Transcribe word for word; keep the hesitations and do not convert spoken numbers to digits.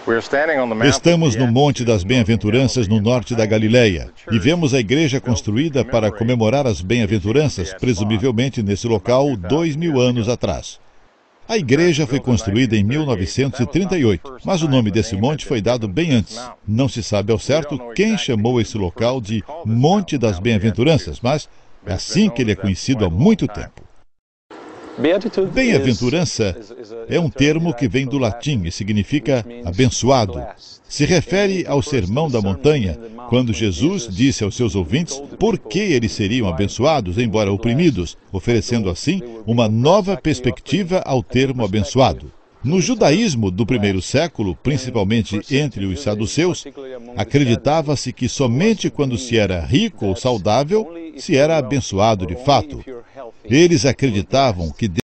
Estamos no Monte das Bem-aventuranças, no norte da Galileia, e vemos a igreja construída para comemorar as bem-aventuranças, presumivelmente nesse local, dois mil anos atrás. A igreja foi construída em mil novecentos e trinta e oito, mas o nome desse monte foi dado bem antes. Não se sabe ao certo quem chamou esse local de Monte das Bem-aventuranças, mas é assim que ele é conhecido há muito tempo. Bem-aventurança é um termo que vem do latim e significa abençoado. Se refere ao Sermão da Montanha, quando Jesus disse aos seus ouvintes por que eles seriam abençoados, embora oprimidos, oferecendo assim uma nova perspectiva ao termo abençoado. No judaísmo do primeiro século, principalmente entre os saduceus, acreditava-se que somente quando se era rico ou saudável se era abençoado de fato. Eles acreditavam que